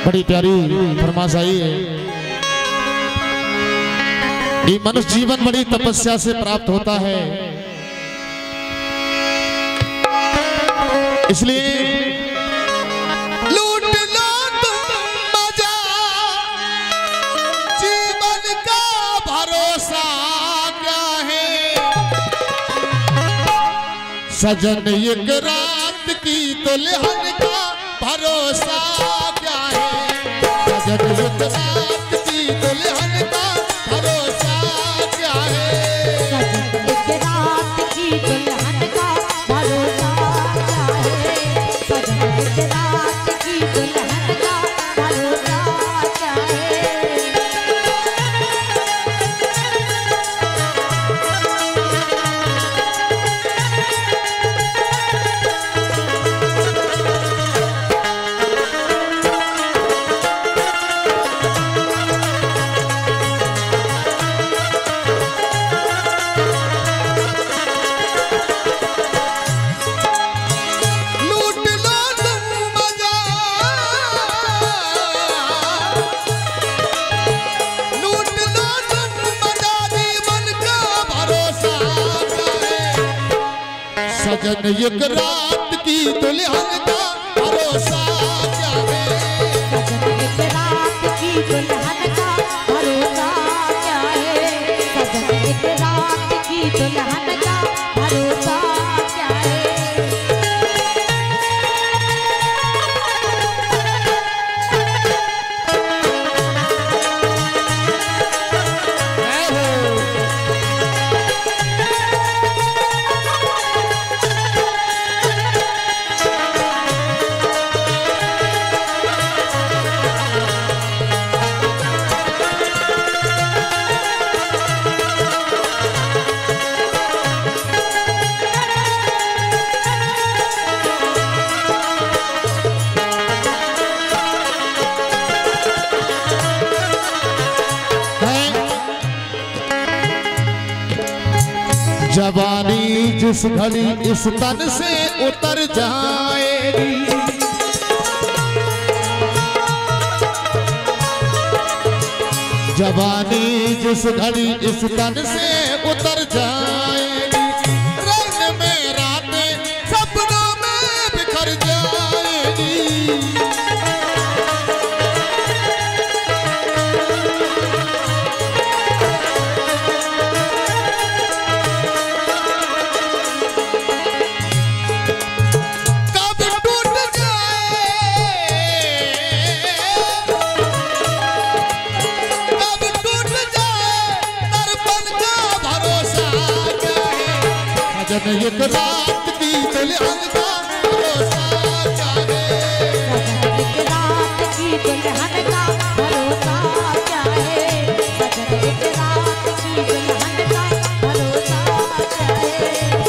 बड़ी प्यारी फरमाइश आई है। ये मनुष्य जीवन बड़ी तपस्या से प्राप्त होता है, इसलिए लूट लो तुम मजा, जीवन का भरोसा क्या है। सजन एक रात की दुल्हन का भरोसा क्या है। सजन एक रात की दुल्हन का भरोसा क्या है। एक रात की दुल्हन का भरोसा क्या है। एक रात की दुल्हन का भरोसा क्या है। सजन एक रात की दुल्हन का भरोसा क्या है। एक रात की दुल्हन का भरोसा क्या है। एक रात की दुल्हन का भरोसा क्या है। जवानी जिस घड़ी इस तन से उतर जाएगी, जवानी जिस घड़ी इस तन से उतर जाएगी। रंग में रातें सपनों में बिखर जाएगी। एक रात की दुल्हन का भरोसा क्या है। एक रात की दुल्हन का भरोसा क्या है। एक रात की दुल्हन का भरोसा क्या है।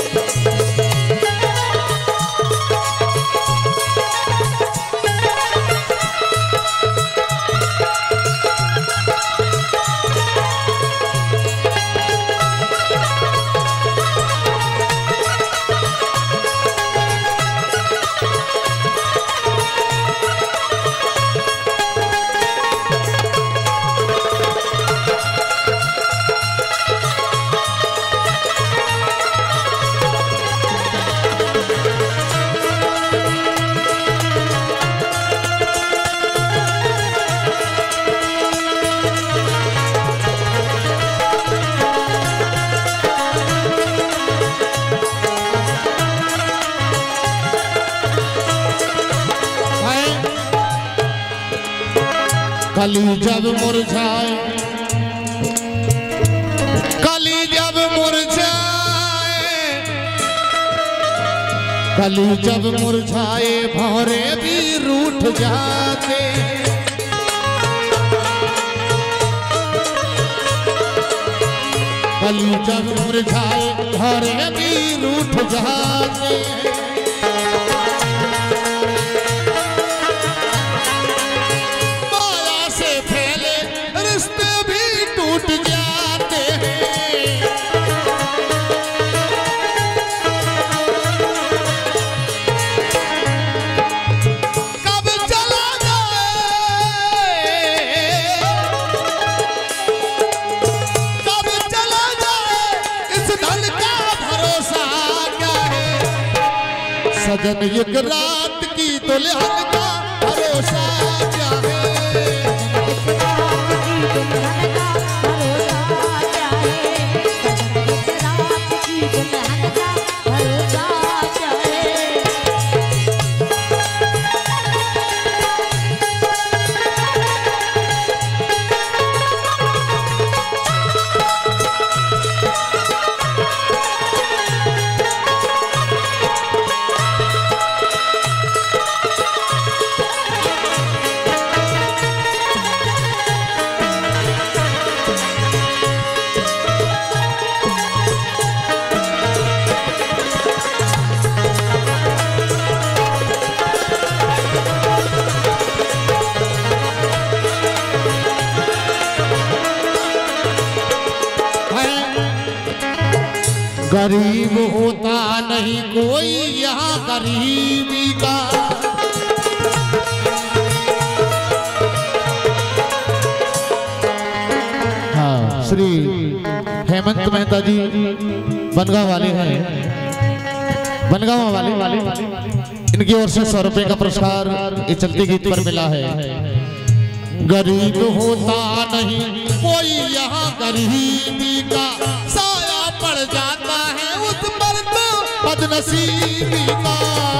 कली जब मुरझाए, कली जब मुरझाए, कली जब मुरझाए भौरे भी रूठ जाते। कली जब मुरझाए भौरे भी रूठ जाते। रिश्ते भी टूट जाते हैं। कब चला जाए सजन एक रात की दुल्हन का भरोसा क्या है। गरीब होता नहीं कोई यहाँ गरीबी का, हाँ श्री हेमंत मेहता जी बनगांव वाले हैं, बनगांव वाले इनकी ओर से 100 रुपए का पुरस्कार ये चलती गीत पर मिला है। गरीब होता नहीं कोई यहाँ गरीबी का, साया पड़ जाता है उस पर तो बदनसीबी का।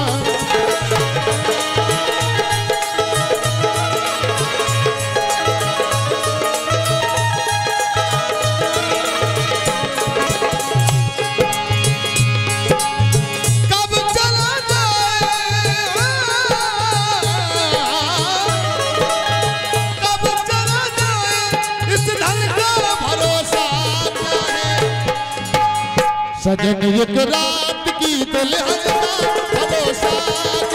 कब चला जाए, कब चला जाए इस धन का भरोसा क्या है। सजन एक रात की दुल्हन का भरोसा